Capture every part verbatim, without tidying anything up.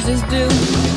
roses do.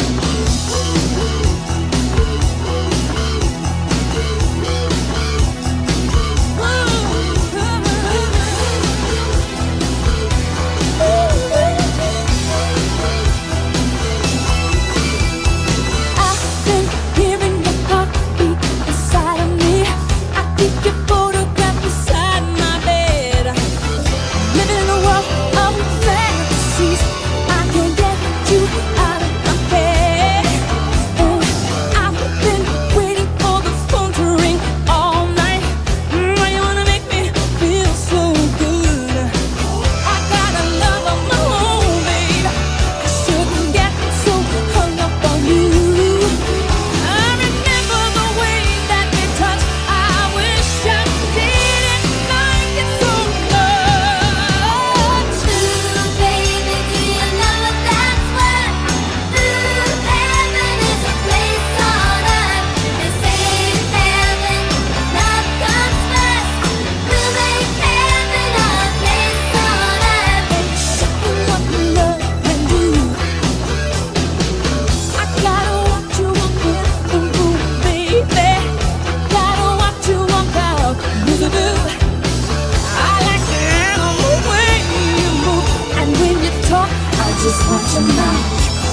Just watch your mouth.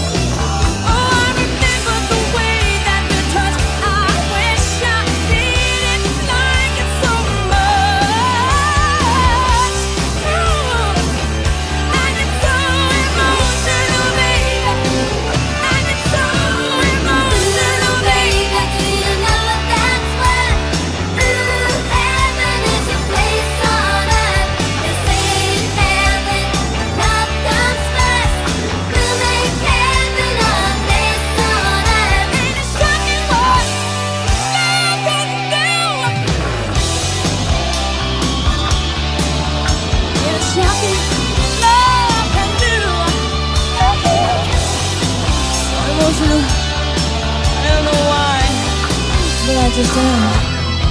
I don't know why, but I just am.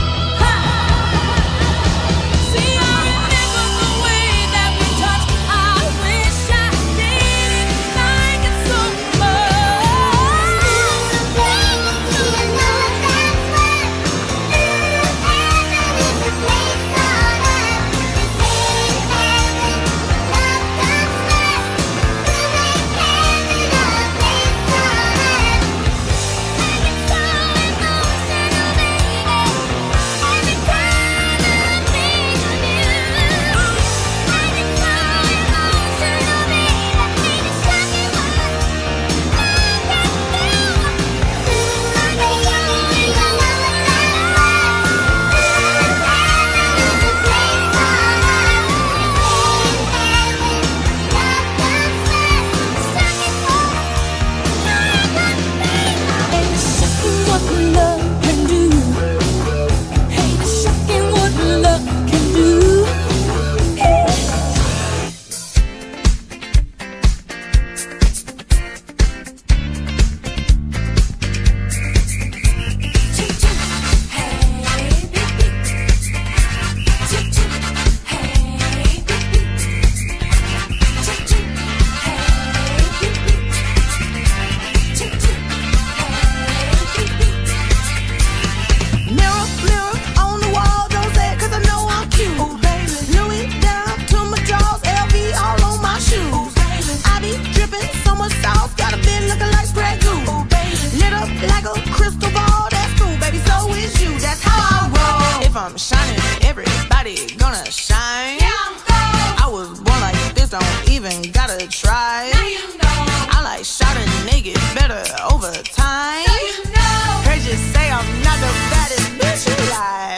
I'm shining, everybody gonna shine. Yeah, I'm gold. I was born like this, don't even gotta try. Now you know. I like shot and naked better over time. So you know. Heard you say I'm not the baddest bitch you like.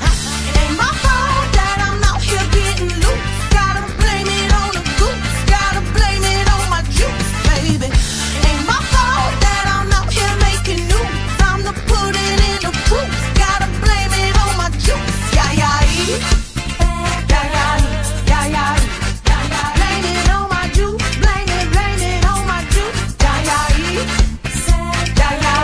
It ain't my fault that I'm out here getting loose. Gotta blame it on the goose. Gotta blame it on my juice, baby. It ain't my fault that I'm out here making news. I'm the put it in the proof. Gotta blame it on my juice. Yeah, yeah, yeah. Yeah, yeah, yeah, yeah. Blame it on my juice. Blame it, blame it on my juice. Yeah, yeah, yeah. Yeah, yeah.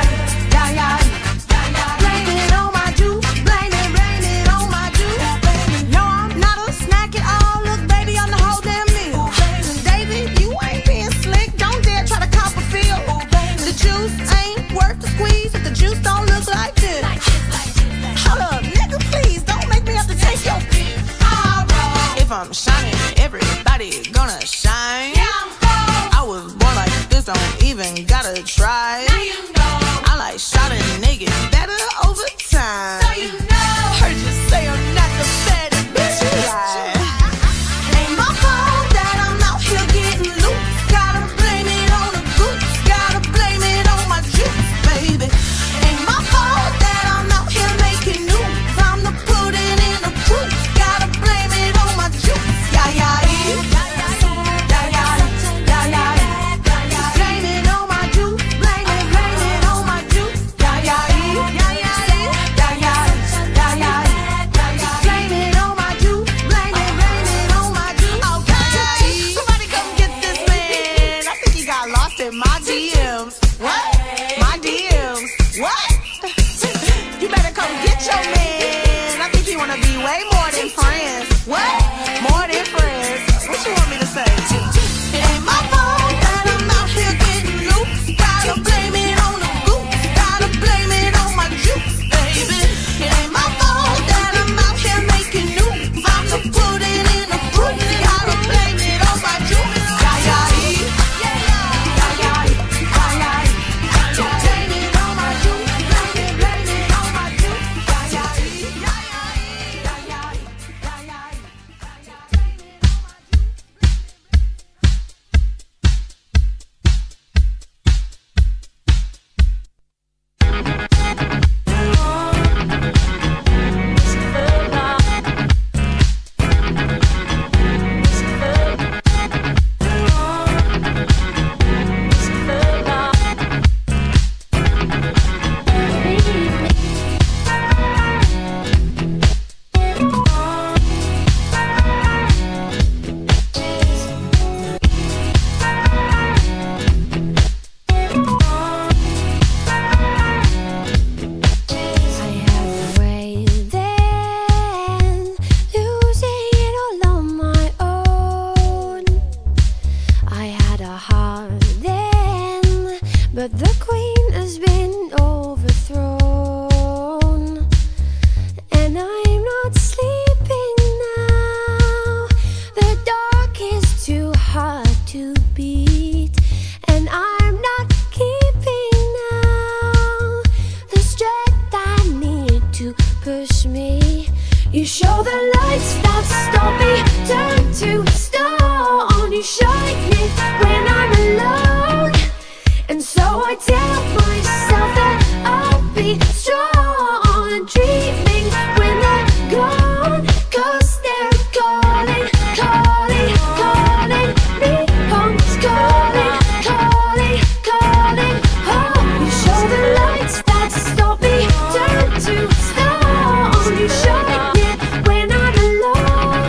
but the queen has been overthrown, and I'm not sleeping now. The dark is too hard to beat, and I'm not keeping now the strength I need to push me. You show the lights that stop me, turn to stone. You shine me when I'm alone, and so I tell myself that I'll be strong and dreaming when they're gone, 'cause they're calling, calling, calling me home, calling, calling, calling home. You show the lights that stop me, turn to stone. You shine me when I'm alone.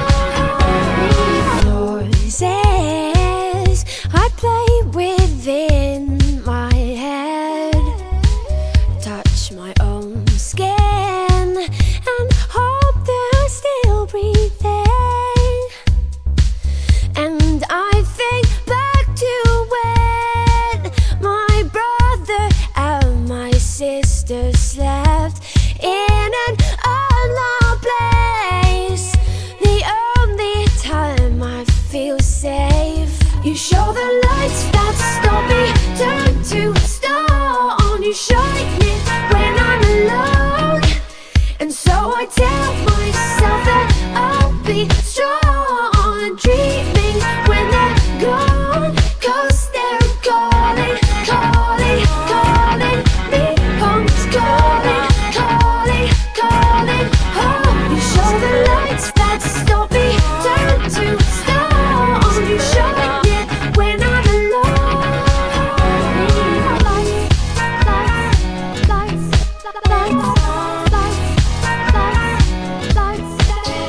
Noises I play within my head, touch my own skin and hope they're still breathing. And I think back to when my brother and my sister slept in an unloved place, the only time I feel safe. You show the lights that stop me, turn to stone. You shine me when I'm alone, and so I tell myself that I'll be strong and dreaming when they're gone, 'cause they're calling, calling, calling me home, calling, calling, calling home. You show the lights that stop me, turn to stone. You shine me when I'm alone. Lights, lights, lights, lights, lights, lights, lights,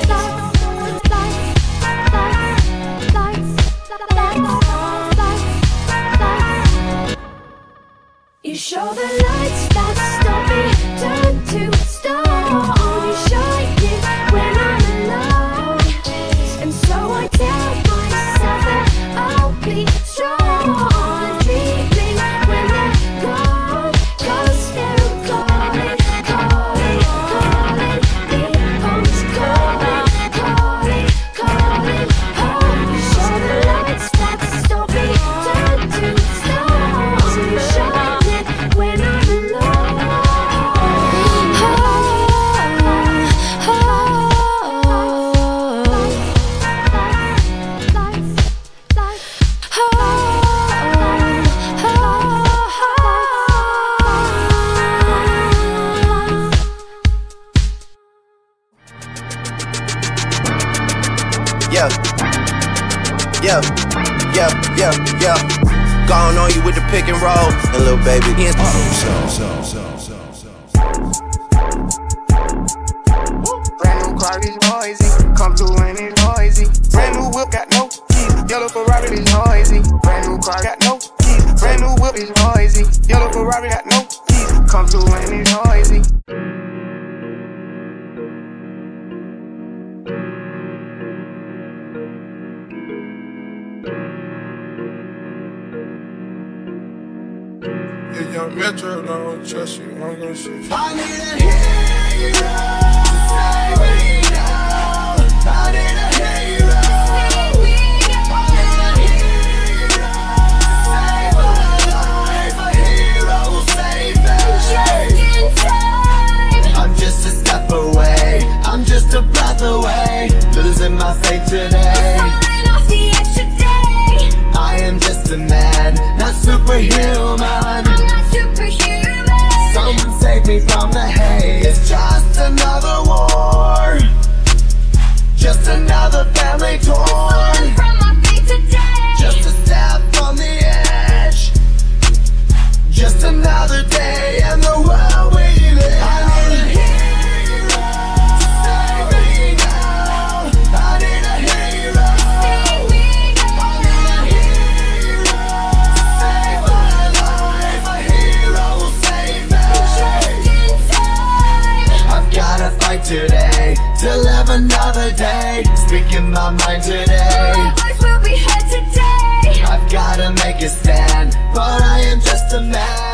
lights, lights, lights. You show the lights that stop me, turn to stone. You shine me when I'm alone, and so I tell myself that I'll be strong, dreaming when they're gone, 'cause they're calling, calling, calling me home, calling, calling, calling home. You show the lights that stop me, turn to stone. You shine me when I'm alone. Oh, oh, oh. Lights, lights, oh, oh, Yeah, yeah, yeah, yeah, yeah. Gone on you with the pick and roll, and little baby, he ain't Brand new car is noisy, come through and it's noisy. Brand new whip got no keys, yellow Ferrari is noisy. Brand new car got no keys, brand new whip is noisy. Yellow Ferrari got no keys, come through and it's noisy. If young Metro don't trust you, I'm gonna shoot you. I need a hero to save me now. I need a hero. I need a hero to save my life. A hero will save me. Just in time. I'm just a step away. I'm just a breath away. Losing my faith today. Falling off the edge today. I am just a man, not superhuman. I'm not superhuman. Someone save me from the hate. It's just another war, just another family torn. From my feet today. Just a step on the edge. Just another day in the world we live. I need a hero to save me now. I need a hero. Save me now. I need a hero to save my life. A hero will save me. Just in time. I've gotta fight today to live another day. Speaking my mind today. My voice will be heard today. I've gotta make a stand, but I am just a man.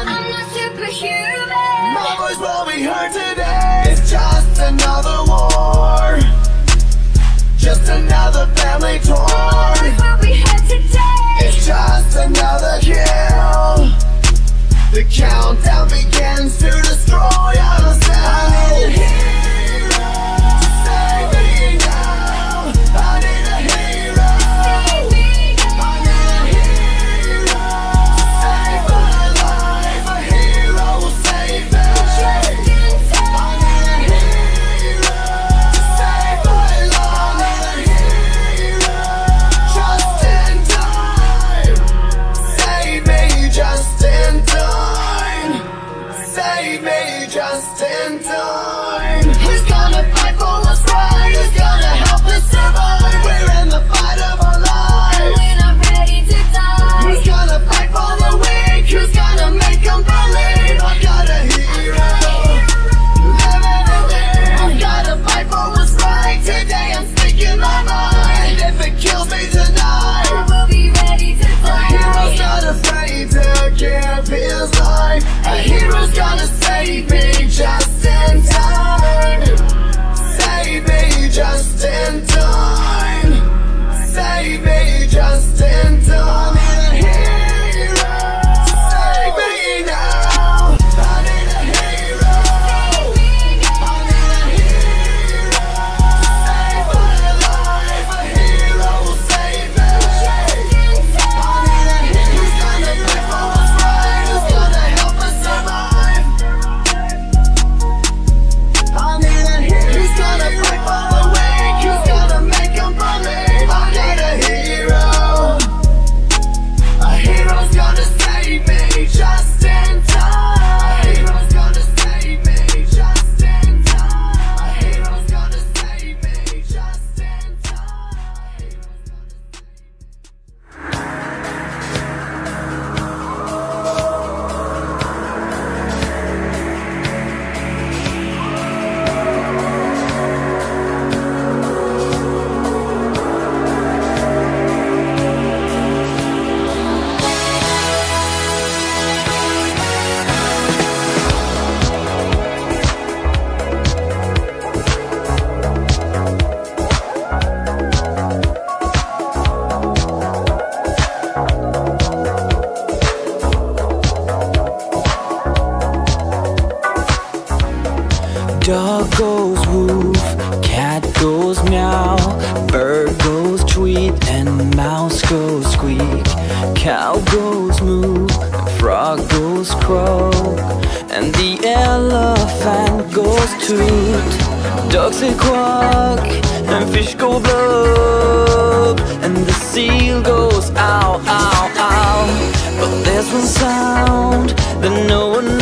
squeak, cow goes moo, the frog goes croak, and the elephant goes toot. Ducks say quack, and fish go blub, and the seal goes ow, ow, ow. But there's one sound that no one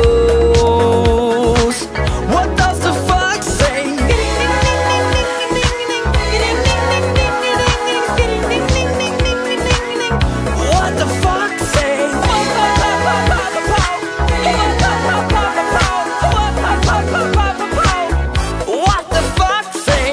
knows. What does the fox say? What the fox say? What the fox say?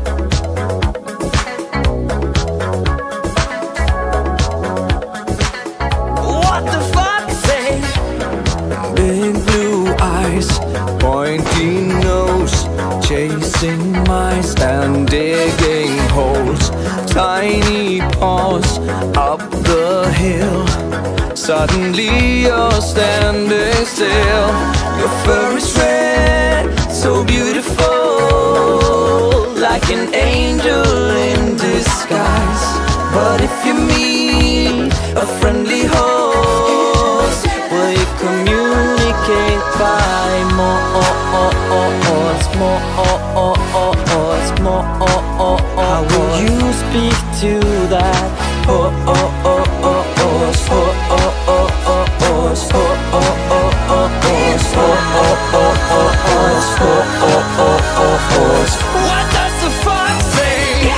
What the fox say? Big blue eyes, pointy nose, chasing mice and digging holes. Tiny paws up the hill. Suddenly you're standing still. Your fur is red, so beautiful, like an angel in disguise. But if you meet a friendly host, will you communicate by more? More, more, how will you speak to that? Oh, oh, oh, oh, oh, oh, oh, oh, oh, what does the fox say?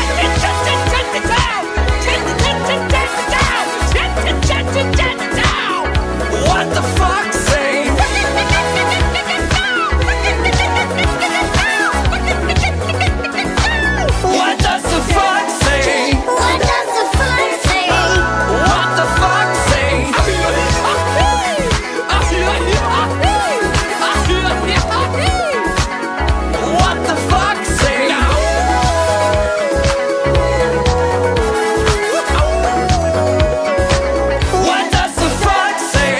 What the fox say? What does the fox say? What does the fox say? What the fox say? What the fox say? What does the fox say?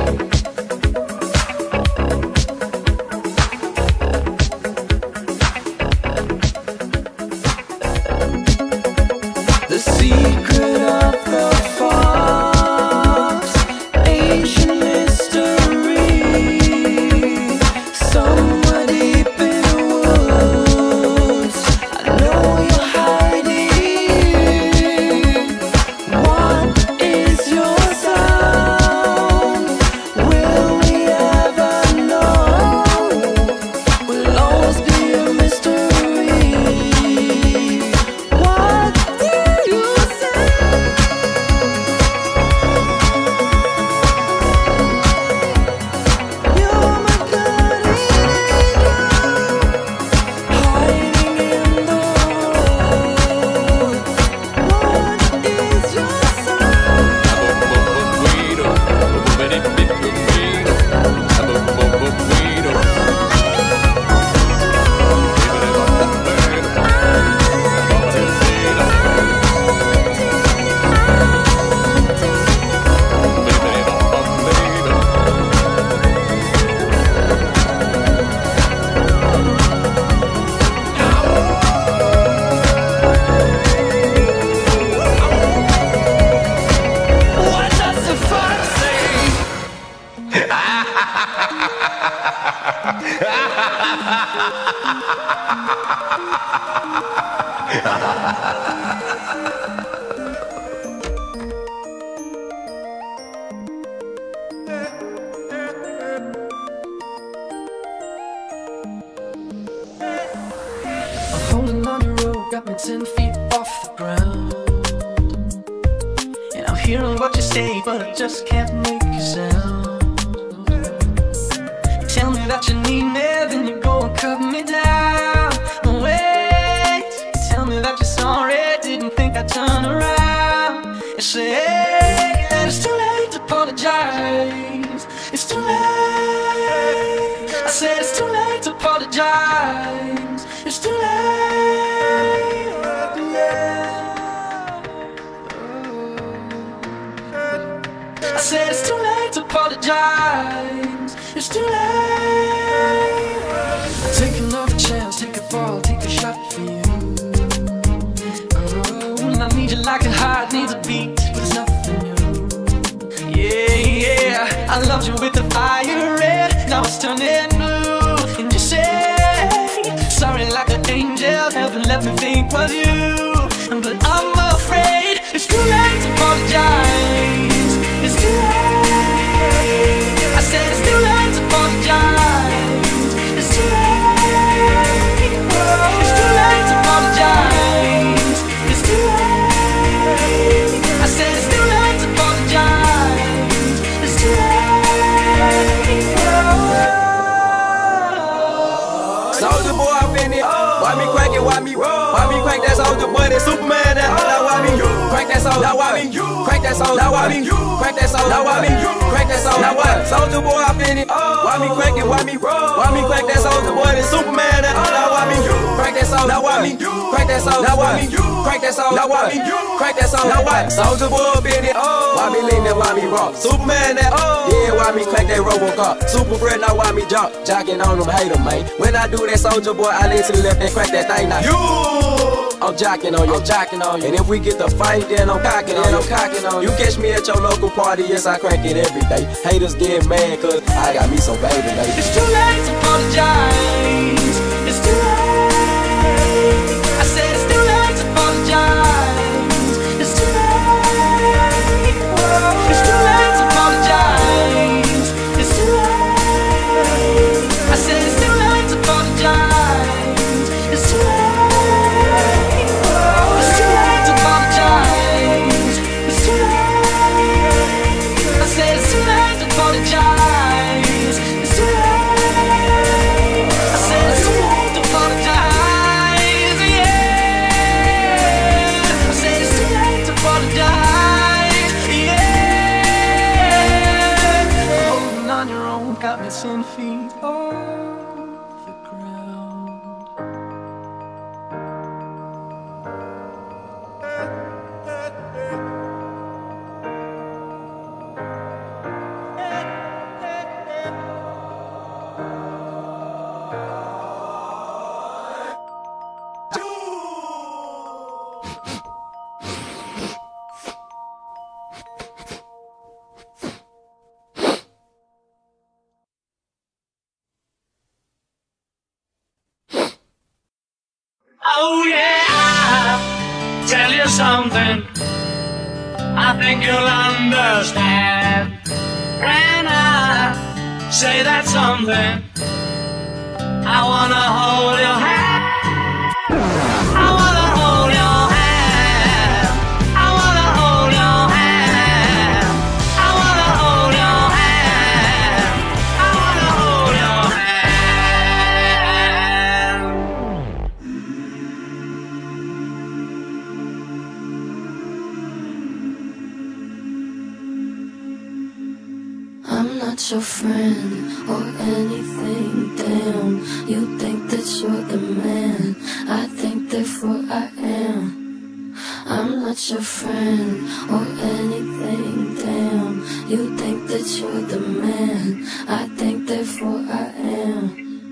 The secret of the fox, ancient mystery, somewhere deep in the woods. I know you're hiding. What is your sound? Will we ever know? Will always be a mystery. What do you say? You're my guardian angel, hiding in the woods. What is your What does the fox say? I'm holding on the rope, got me ten feet off the ground. And I'm hearing what you say, but I just can't make a sound. You tell me that you need me, then you go and cut me down. Wait, you tell me that you're sorry, didn't think I'd turn around. You say that it's too late to apologize. It's too late. I said it's too late to apologize. It's too late. Yeah. I said it's too late to apologize. It's too late. Take another chance, take a fall, take a shot for you. Oh, and I need you like a heart needs a beat. found you with the fire red. Now it's turning blue. And you say, sorry like an angel. Heaven let me think was you. But I'm afraid it's too late to apologize. It's too late. I said it's too late to apologize. It's too late. It's too late to apologize. It's too late. I said it's too late to apologize. It's too late. Soulja Boy up in it. Why me crank it? Why me roll? Why me crank that Soulja Boy? That Superman that. Now why me crank that Soulja? Now why me crank that Soulja? Now why me crank that Soulja? Now why me crank that Soulja? Now what? Soulja Boy up in it. Why me crank it? Why me roll? Why me crank that Soulja Boy? That Superman that. Now why me crank that Soulja? Now why me crank that Soulja? Now why me crank that Soulja? Now why me crank that Soulja? Now what? Soulja Boy up in it. Why me lean that? Why me rock? Superman that. Yeah, why me crank that Robocop? Super friend, now why me jump? Jocking on them haters, man. When I do that Soulja Boy, I lean to the left and crack that thing now. You, I'm jocking on you, I'm jocking on you. And if we get the fight, then I'm cocking on you, I'm cocking on you. You catch me at your local party, yes, I crank it every day. Haters get mad, cause I got me some baby, baby. It's too late to apologize. It's too late. I said it's too late to apologize. It's too late. It's too late to apologize. It's too late. I said it's too late to apologize. It's too late. It's too late to apologize. It's too late. I said it's too late to apologize. It's too late. I said it's too late to apologize. Yeah. I said it's too late to apologize. Yeah. Holding on your own got me ten feet off the ground. Oh yeah, tell you something I think you'll understand when I say that something. I wanna hold your hand. I wanna hold your hand. I wanna hold your hand. I wanna hold your hand. I wanna hold your hand. I'm not your friend or anything, damn. You think that you're the man, I think therefore I am. I'm not your friend or anything, damn. You think that you're the man, I think therefore I am.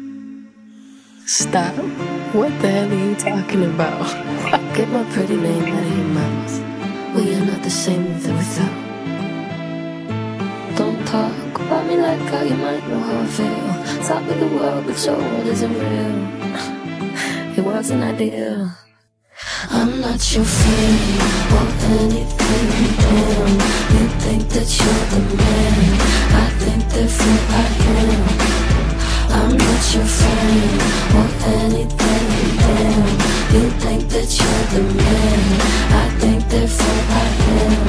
Stop. What the hell are you talking about? Get my pretty name out of your mouth. We are not the same with or without. Don't talk about me like how you might know how I feel. Talk with the world, but your world isn't real. It wasn't ideal. I'm not your friend or anything, damn. You think that you're the man, I think therefore I am. I'm not your friend or anything, damn. You think that you're the man, I think therefore I am.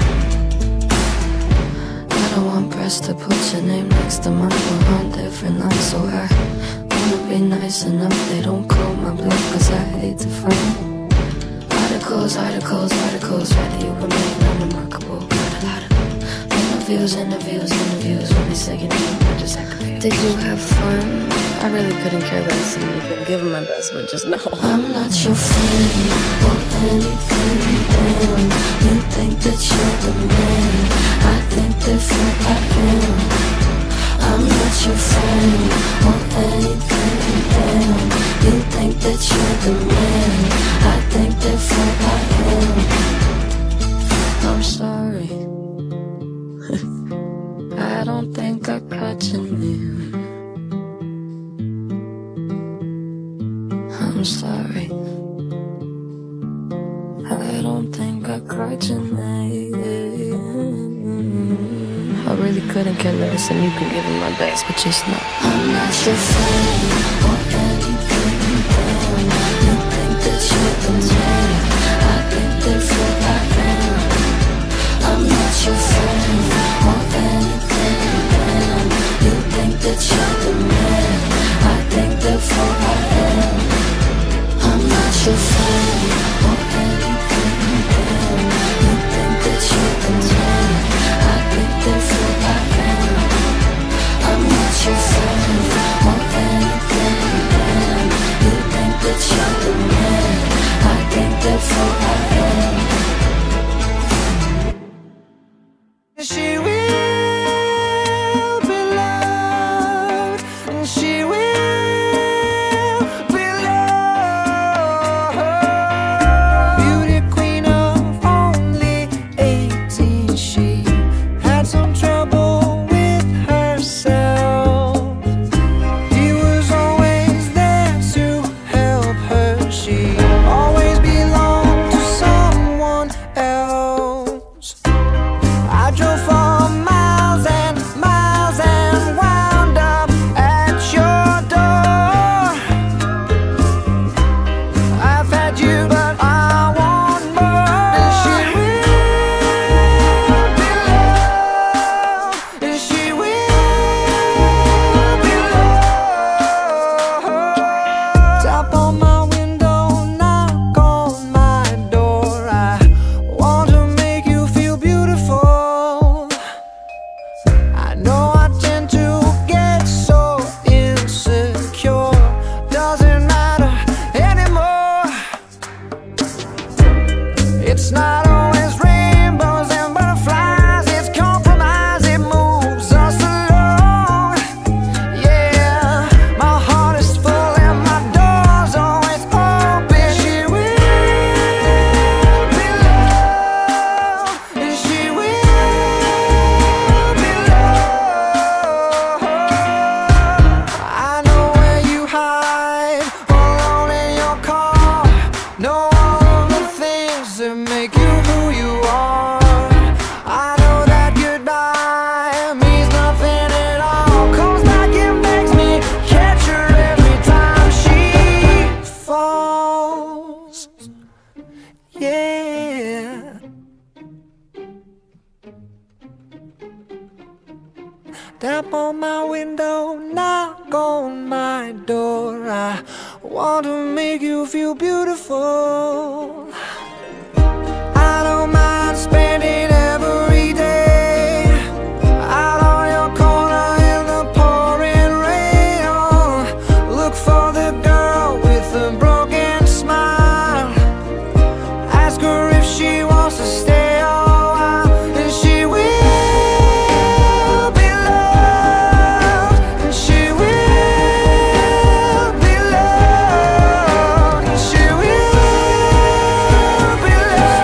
I want press to put your name next to mine. We're on different lines, so I wanna be nice enough. They don't call my bluff, cause I hate to fight. Articles, articles, articles, rather you remain unremarkable. Got a lot of interviews, interviews, interviews. When they say your name, I just act confused. Did you have fun? I really couldn't care less. And you could give them my best, but just know I'm not your friend or anything, damn. You think that you're the man, I think therefore I am. I'm not your friend or anything, damn. You think that you're the man, I think therefore I am. I'm sorry. I I don't think I caught your name. I'm sorry. I don't think I caught your name. I really couldn't care less, and you can give it my best, but just know I'm not your friend or anything. You think that you're the man, I think therefore I am. I'm not your friend or anything. You think that you're the man, I think therefore I am. I'm not your friend or anything. You think that you're the man, I think therefore I am. I'm not your friend or anything. You think that you're the man, I think therefore I am. She will be loved, and she will be loved. Beauty queen of only eighteen, she had some trouble with herself. He was always there to help her. She always belonged to someone else. I drove for miles and miles and wound up at your door. I've had you, but I want more. And she will be loved, and she will be loved. Tap on my window, knock on my door. I want to make you feel beautiful. I know I tend to get so insecure. Doesn't matter anymore. It's not always rainbows and butterflies. It's compromise, it moves us along. Yeah, my heart is full and my door's always open. She will be loved, and she will be loved. I know where you hide, alone in your car. Know all of the things that make you who you are. I know that goodbye means nothing at all. Comes back and makes me catch her every time she falls. Yeah. Tap on my window, knock on my door. I want to make you feel beautiful. I don't mind spending every day out on your corner in the pouring rain. Oh, look for the girl with the broken smile. Ask her if she wants to stay a while, and she will be loved, and she will be loved, and she will be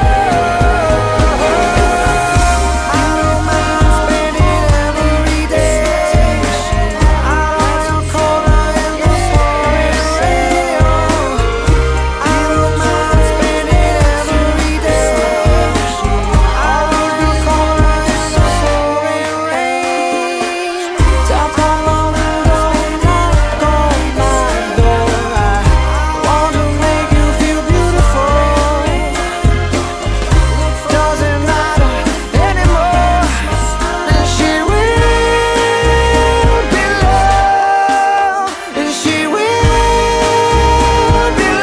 loved. I don't mind spending every day out on your corner in the pouring rain. I don't mind spending every day out on your corner in the pouring rain. Tap on my window, knock on my door. I want to make you feel beautiful. Doesn't matter anymore. And she will be loved, and she will be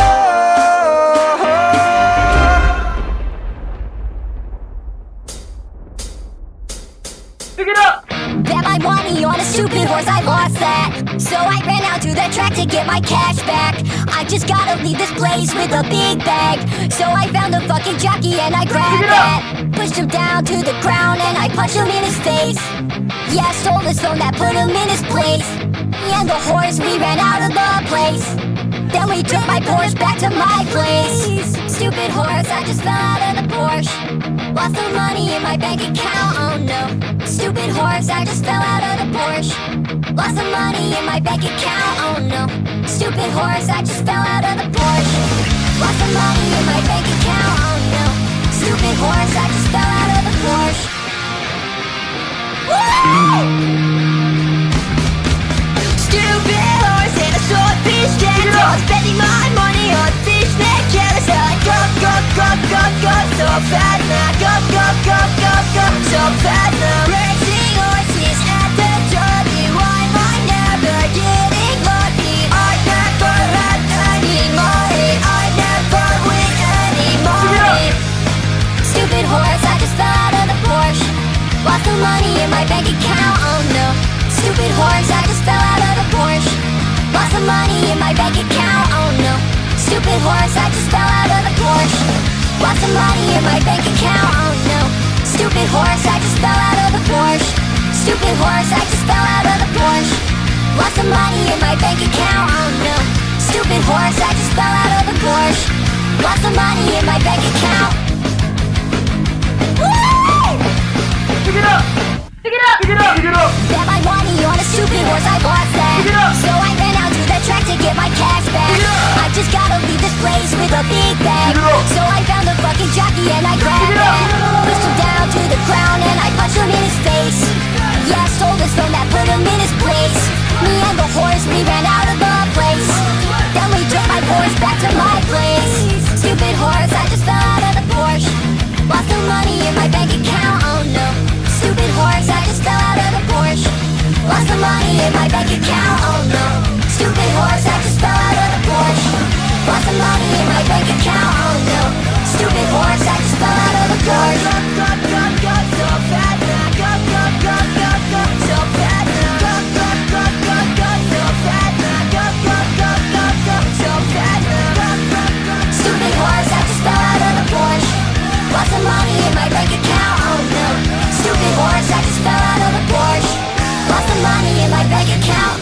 loved. Pick it up! Bet my money on a stupid horse, I lost that. So I ran out to the track to get my cash back. I just gotta leave this place with a big bag. So I found a fucking jockey and I grabbed that. Pushed him down to the ground and I punched him in his face. Yeah, I stole his phone, that put him in his place. Me and the horse, we ran out of the place. Then we took my Porsche back to my place. Stupid horse, I just fell out of the Porsche. Lost the money in my bank account, oh no. Stupid horse, I just fell out of the Porsche. Lost the money in my bank account, oh no. Stupid horse, I just fell out of the Porsche. Lost the money in my bank account, oh no. Stupid horse, I just fell out of the Porsche. Woo! Stupid horse in a swordfish net. I was spending my money on fishnet carousel. I go, go, go, go, go so fast now. Go, go, go, go, go so fast now. Racing horses at the derby. Why am I never getting lucky? I never have any money. I never win any money. Stupid horse, I just fell out of the Porsche. Lost the money in my bank account, oh no. Stupid horse, I just fell out of the Porsche. Lost the money in my bank account, oh no. Stupid horse, I just fell out of the Porsche. Lost the money in my bank account, oh no. Stupid horse, I just fell out of the Porsche. Stupid horse, I just fell out of the Porsche. Lost the money in my bank account, oh no. Stupid horse, I just fell out of the Porsche. Lost the money in my bank account. Woo! Pick it up! Pick it up! Pick it up! Pick it up! Bet my money on a stupid horse, I lost that. Pick it up! So I ran out to the track to get my cash back. Pick it up! I just gotta leave this place with a big bag. Pick it up! So I found a fucking jockey and I grabbed that. Pushed him down to the ground and I punched him in his face. Yeah, I stole this from that, put him in his place. Me and the horse, we ran out of the place. Then we took my horse back to my place. Stupid horse, I just fell out of the Porsche. Lost the money in my bank account, oh no. Stupid horse, I just fell out of the Porsche. Lost the money in my bank account, oh no. Stupid horse, I just fell out of the Porsche. Lost the money in my bank account, oh no. Stupid horse, I just fell out of the Porsche. Go, go, go, go, so fast now. Go, go, go, go, go, so fast now. Go, go, go, go, go, so fast now. Go, go, go, go, go, so fast now. Go, go, go. Stupid horse, I just fell out of the Porsche. Lost the money in my bank account, oh no. Stupid horse, I just fell out of the Porsche. Lost the money in my bank account.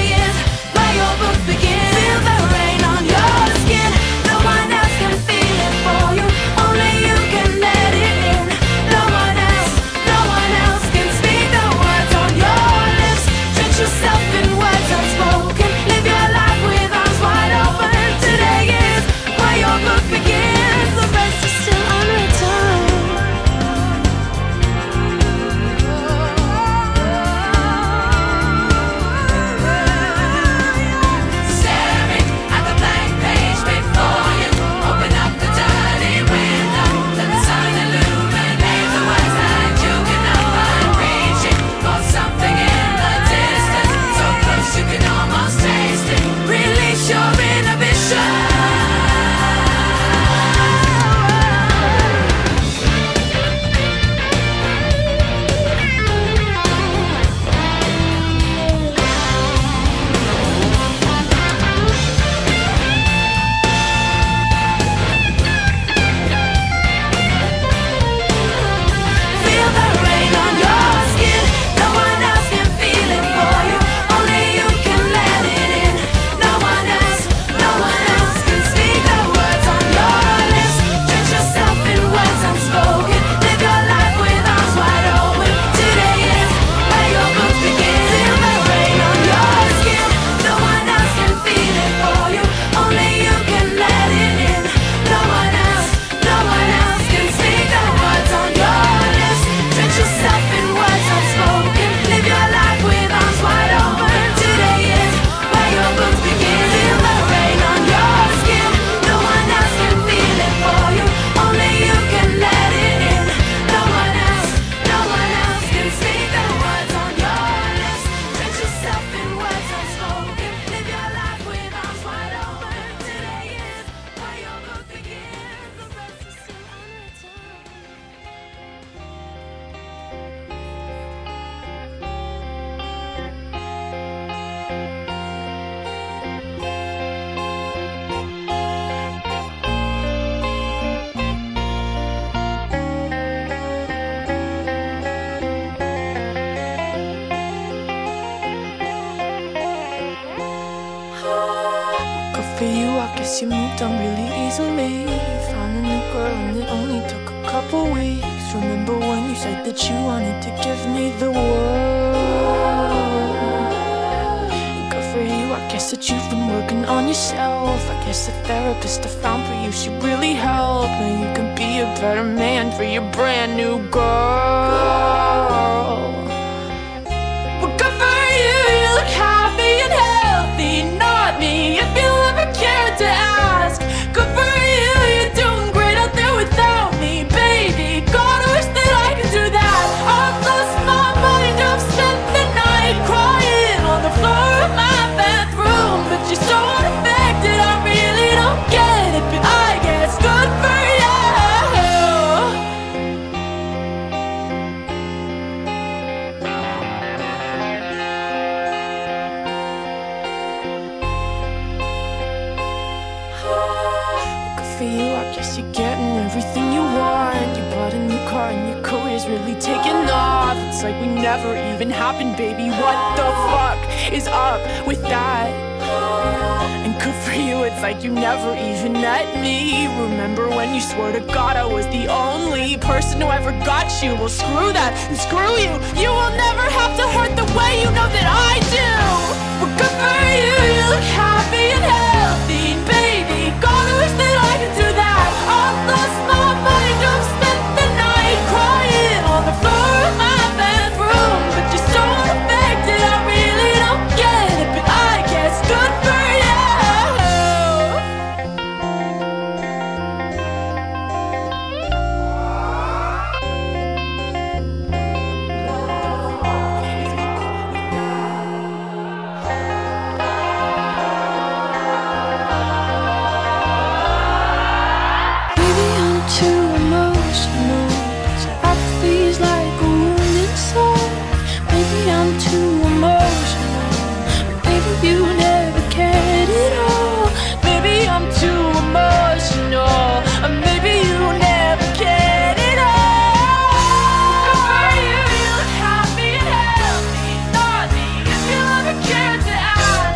Feel the rain on your skin. No one else can feel it. for you, I guess you moved on really easily. Found a new girl and it only took a couple weeks. Remember when you said that you wanted to give me the world? Good for you, I guess that you've been working on yourself. I guess the therapist I found for you, she really helped. Now you can be a better man for your brand new girl. Well, good for you, you look happy and healthy. Not me, if you ever cared to ask. Good for you, you're doing great out there without me, baby. God, I wish that I could do that. I've lost my mind, I've spent the night crying on the floor of my bathroom. But you're so unaffected, I really don't get it. But I guess good for you. For you, I guess you're getting everything you want. You bought a new car and your career's really taking off. It's like we never even happened, baby. What the fuck is up with that? And good for you, it's like you never even met me. Remember when you swore to God I was the only person who ever got you? Well, screw that and screw you. You will never have to hurt the way you know that I do. Well, good for you, you look happy and healthy, baby. God, I wish that I could do that. I've lost my mind, I've spent the night crying on the floor of my bathroom. But you're so unaffected, I really don't get it. But I guess good for you. Baby, I'm too emotional. Apathy's like a wounded soul. Maybe I'm too emotional. Maybe you never cared at all. Maybe I'm too emotional. Or maybe you never cared at all. Good for you, you look happy and healthy. Not me, if you ever cared to ask.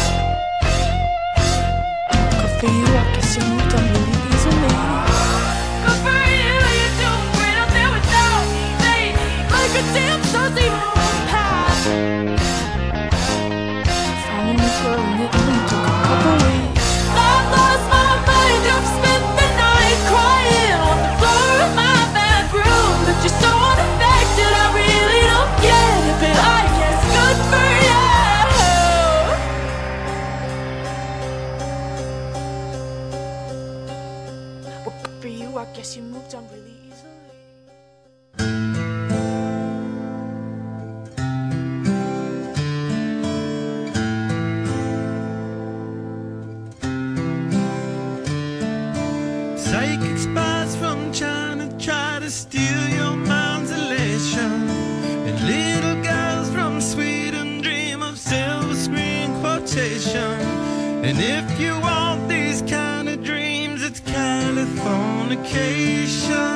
Good for you, I guess you moved on really easily. Good for you, you're doing great out there without me, baby. Like a damn Susie moving past. Found a new girl and it only took a couple weeks. I've lost my mind, I've spent the night crying on the floor of my bathroom. But you're so unaffected, I really don't get it. But I guess good for you. Well, good for you, I guess you moved on really easily. Psychic spies from China try to steal your mind's elation. And little girls from Sweden dream of silver screen quotation. And if you want these kind of dreams, it's Californication.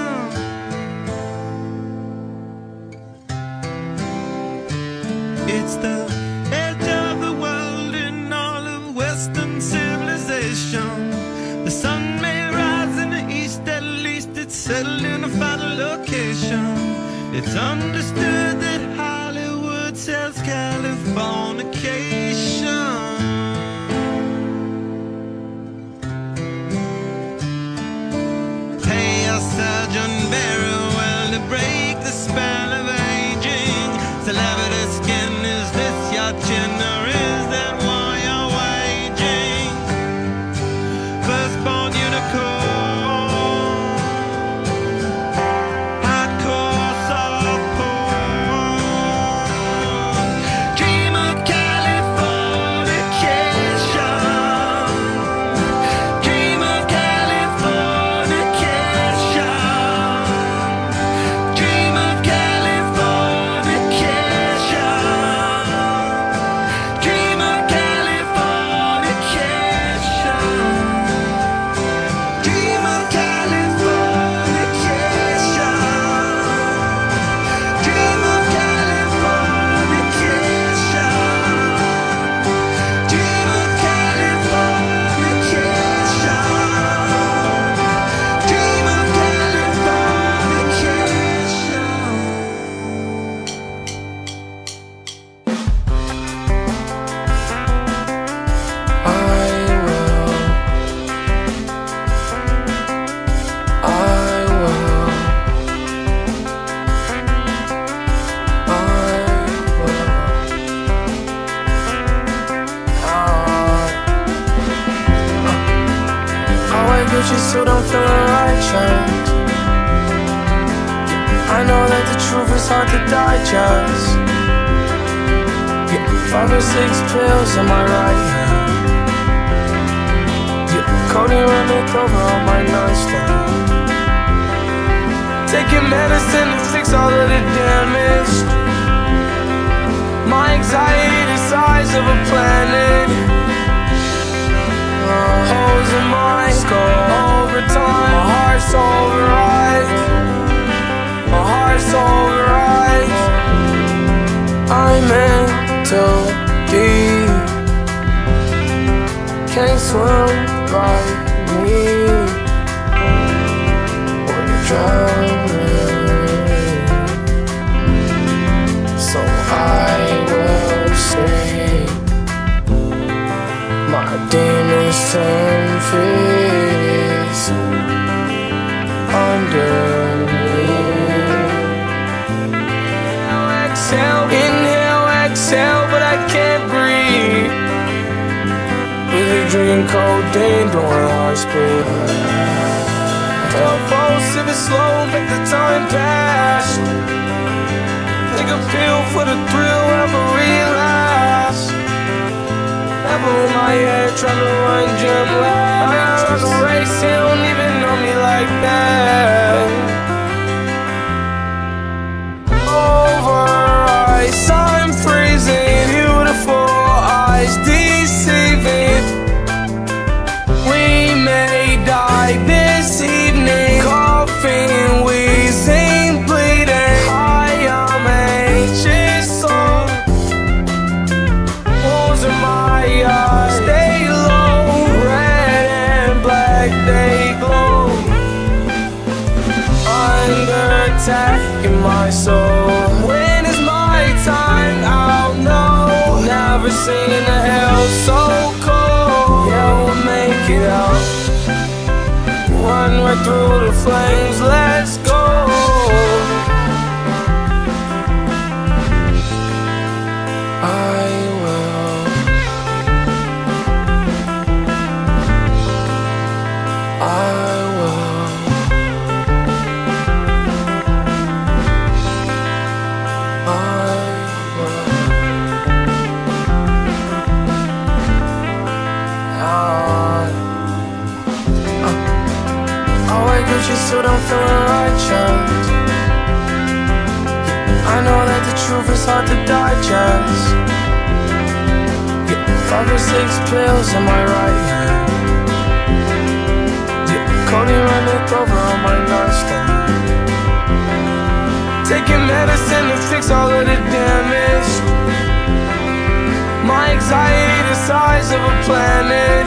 It's the edge of the world in all of Western civilization. The sun may rise in the east, at least it's settled in a final location. It's understood that Hollywood sells Californication. Pay your surgeon very well to break the spell of aging. Celebrity skin, is this your chin or is that war you're waging? Firstborn unicorn, hardcore soft porn. Gucci suit, I'm feeling righteous. I know that the truth is hard to digest. Yeah, five or six pills in my right hand. Yeah, codeine running over on my nightstand. Taking medicine to fix all of the damage. My anxiety the size of a planet. uh, Holes in my skull over time. My heart's overrides. My heart's overrides. I'm mental deep. Can't swim like me. Or you're drowning. So I will sing. My demons turn fists under me. Exhale, inhale, exhale, but I can't breathe. Really drinking codeine, doing high speed. Felt false, if it's slow, make the time pass. Take a pill for the thrill, have a relapse. Apple in my head, trying to run gym laps. Trying to race, he don't even know me like that. Over ice, I'm freezing. Beautiful eyes deceiving. We may die this evening. Coughing, wheezing, bleeding. I am anxious, so holes in my eyes. Stay low, red and black, they glow. Under attack in my soul. When is my time? I'll know. Never seen a hell so cold. Yeah, we'll make it out. Run right through the flames, let's go. I will. I will. I will. I I wear Gucci suit, I'm feeling righteous. I know that the truth is hard to digest. Yeah, five or six pills in my right hand. Yeah, codeine running over on my nightstand. Taking medicine to fix all of the damage. My anxiety the size of a planet.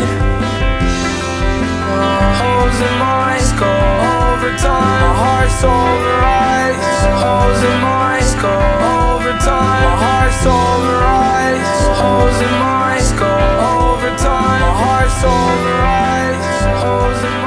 uh, Holes in my skull over time. My heart's overrides. Holes in my skull over time. My heart's overrides. Holes in my skull over time. My heart's overrides. Holes in my